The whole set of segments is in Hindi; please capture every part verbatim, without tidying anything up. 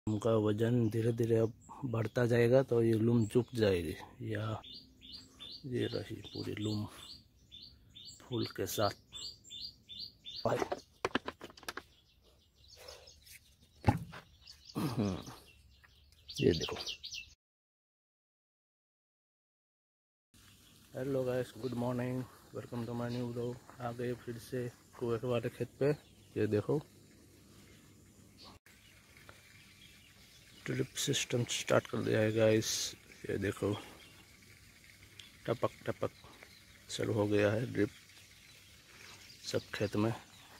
उनका वजन धीरे धीरे अब बढ़ता जाएगा तो ये लूम झुक जाएगी। या ये रही पूरी लूम फूल के साथ। ये देखो। Hello guys, good morning, welcome to my new vlog. आ गए फिर से कुएं वाले खेत पे। ये देखो ड्रिप सिस्टम स्टार्ट कर दिया है गाइस। ये देखो टपक टपक शुरू हो गया है ड्रिप सब खेत में।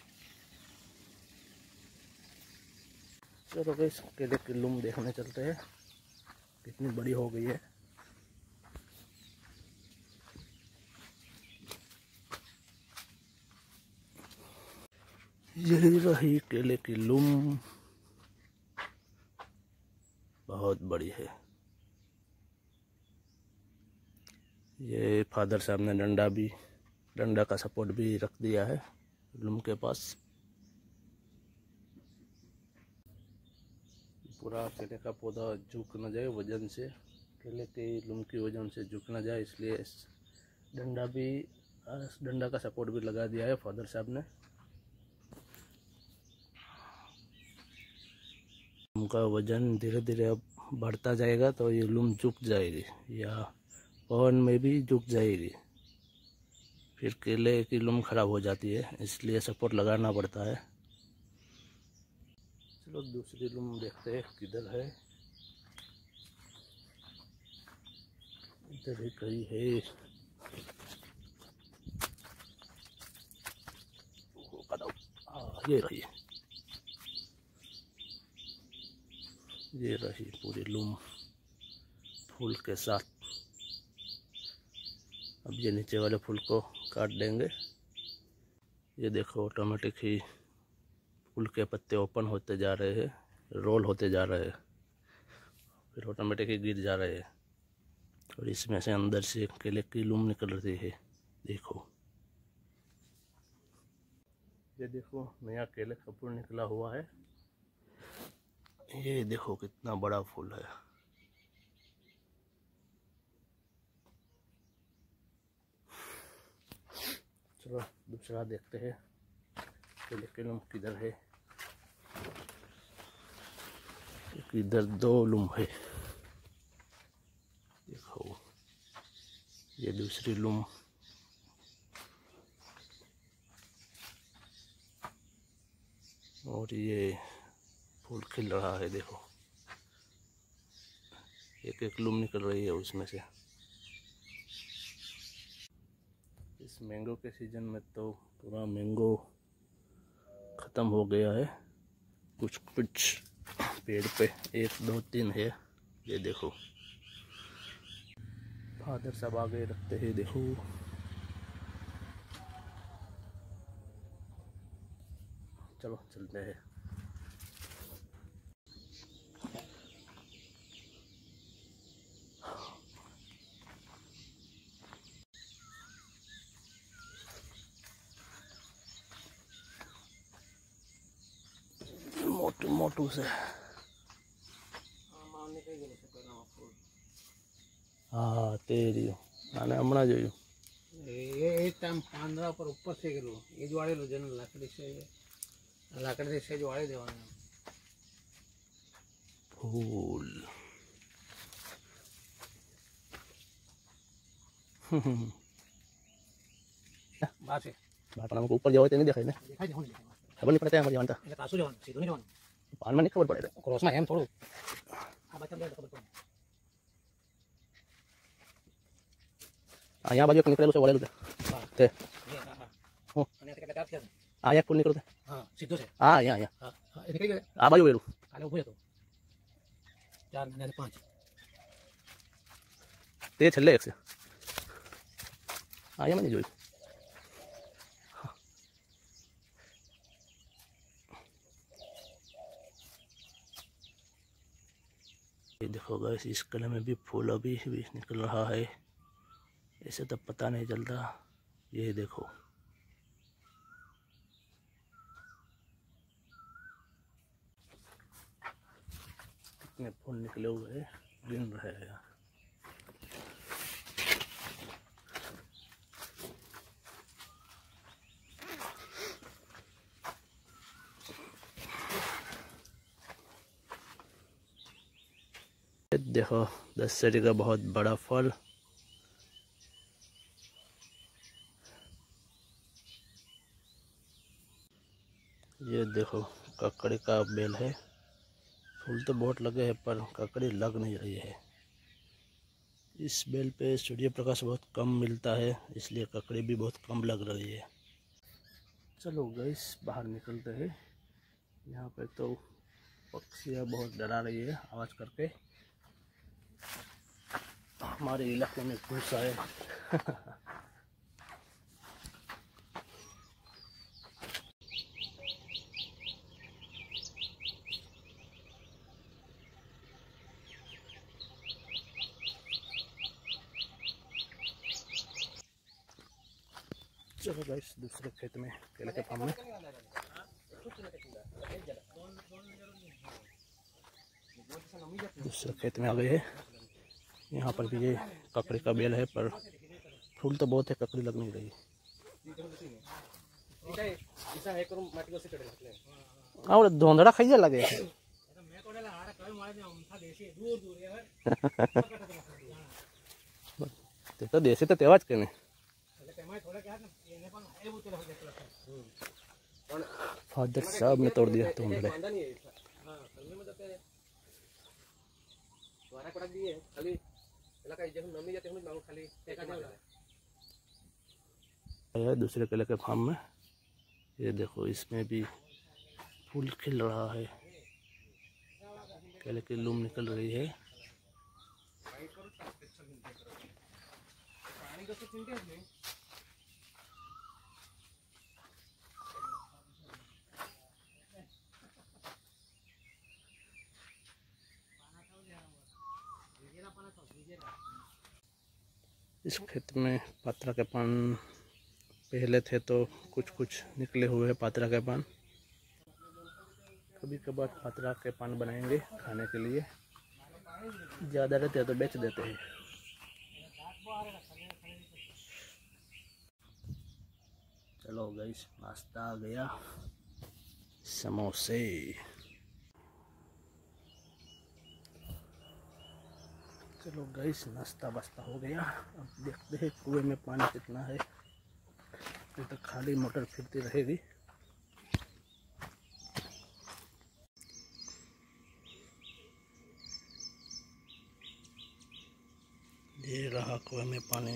चलो गाइस केले की लूम देखने चलते हैं कितनी बड़ी हो गई है। यही रही केले की लूम, बहुत बड़ी है। ये फादर साहब ने डंडा भी डंडा का सपोर्ट भी रख दिया है लूम के पास। पूरा केले का पौधा झुक न जाए वजन से, केले के लूम की वजन से झुक न जाए, इसलिए डंडा भी डंडा का सपोर्ट भी लगा दिया है फादर साहब ने। उनका वजन धीरे धीरे अब बढ़ता जाएगा तो ये लूम झुक जाएगी या पवन में भी झुक जाएगी। फिर केले की लूम खराब हो जाती है, इसलिए सपोर्ट लगाना पड़ता है। चलो दूसरी लूम देखते हैं किधर है। इधर ही कहीं है। हाँ ये रही, ये रही पूरी लूम फूल के साथ। अब ये नीचे वाले फूल को काट देंगे। ये देखो ऑटोमेटिक ही फूल के पत्ते ओपन होते जा रहे हैं, रोल होते जा रहे हैं, फिर ऑटोमेटिक ही गिर जा रहे हैं और इसमें से अंदर से केले की लूम निकल रही है। देखो ये देखो नया केले का फूल निकला हुआ है। ये देखो कितना बड़ा फूल है। चलो दूसरा देखते हैं केले की लूम किधर है। इधर दो लूम है। देखो ये दूसरी लूम। और ये फूल खिल रहा है, देखो एक एक लूम निकल रही है उसमें से। इस मैंगो के सीजन में तो पूरा मैंगो ख़त्म हो गया है। कुछ कुछ पेड़ पे एक दो तीन है। ये देखो फादर सब आगे रखते हैं। देखो चलो चलते हैं। मोटू मोटू से हाँ तेरी मैंने हमना जो एक टाइम पांद्रा पर ऊपर से गेलो ये जोड़े लो जन लाकड़ी से लाकड़ी से जोड़े देवाना फूल। बात है बात हमको ऊपर जाओ तो नहीं दिखाई ना, दिखाई दे खबर नहीं पड़ता है हमारी जानता ये कासू जवान सीधो नहीं जवान पान में नहीं खबर पड़ेगा। क्रॉस में हम थोड़ो हां बच्चा ले खबर पड़ हां यहाँ बाजू निकले उसे वाले थे थे हां अने से कटा किया आ एक फूल निकलते हां सीधो से हां यहाँ यहाँ हां निकल गए आ बाजू वेलू काले उभे तो चार ने पांच ते छल्ले एक से आ यहाँ मैंने जोई। ये देखो गाइस इस कलर में भी फूल अभी भी निकल रहा है, ऐसे तो पता नहीं चलता। ये देखो कितने फूल निकले हुए हैं, गिन रहे हैं। देखो दशहरी का बहुत बड़ा फल। ये देखो ककड़ी का बेल है। फूल तो बहुत लगे हैं पर ककड़ी लग नहीं रही है। इस बेल पे सूर्य प्रकाश बहुत कम मिलता है, इसलिए ककड़ी भी बहुत कम लग रही है। चलो गाइस बाहर निकलते हैं। यहाँ पे तो पक्षियाँ बहुत डरा रही है आवाज़ करके। हमारे इलाके में घुस आए। चलो गाइस दूसरे खेत में केले के फार्म में दूसरे खेत में आ गए हैं। यहाँ पर भी ये ककड़ी का बेल है पर फूल तो बहुत है, ककड़ी लग नहीं रही। और धोंधड़ा खाइए लगे तो देसी तो तेवाज के फादर साहब ने तोड़ दिया धोंधड़े। दूसरे केले के फार्म में ये देखो, इसमें भी फूल खिल रहा है, केले की लूम निकल रही है। इस खेत में पात्रा के पान पहले थे तो कुछ कुछ निकले हुए हैं पात्रा के पान। कभी कभार पात्रा के पान बनाएंगे खाने के लिए, ज़्यादा रहते हैं तो बेच देते हैं। चलो गाइस नाश्ता आ गया, समोसे। चलो गाइस नाश्ता वास्ता हो गया। अब देखते हैं कुएं में पानी कितना है। ये तो खाली मोटर फिरती रहेगी। ये रहा कुएं में पानी,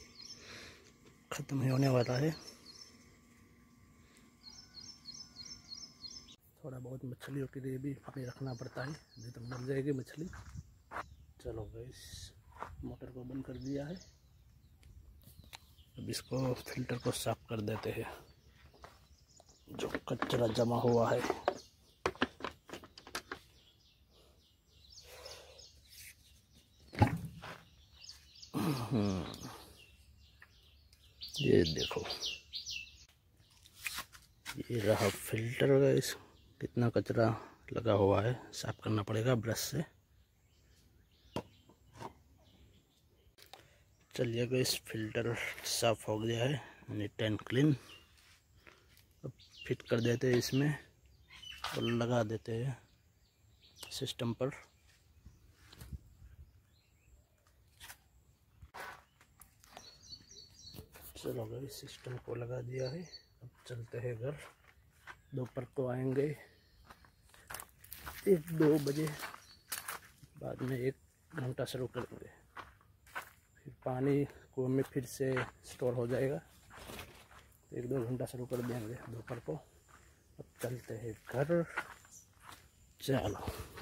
खत्म होने वाला है। थोड़ा बहुत मछलियों के लिए भी पानी रखना पड़ता है, नहीं तो मर जाएगी मछली। चलो गाइस मोटर को बंद कर दिया है। अब इसको फिल्टर को साफ कर देते हैं, जो कचरा जमा हुआ है। ये देखो ये रहा फिल्टर गाइस, कितना कचरा लगा हुआ है, साफ करना पड़ेगा ब्रश से। चलिए गाइस फिल्टर साफ हो गया है, नीट एंड क्लीन। अब फिट कर देते हैं इसमें और लगा देते हैं सिस्टम पर। चलो गाइस सिस्टम को लगा दिया है। अब चलते हैं घर। दोपहर को आएंगे एक दो बजे, बाद में एक घंटा शुरू करेंगे। फिर पानी कुएं में फिर से स्टोर हो जाएगा, एक दो घंटा शुरू कर देंगे दोपहर को। अब चलते हैं घर। चलो।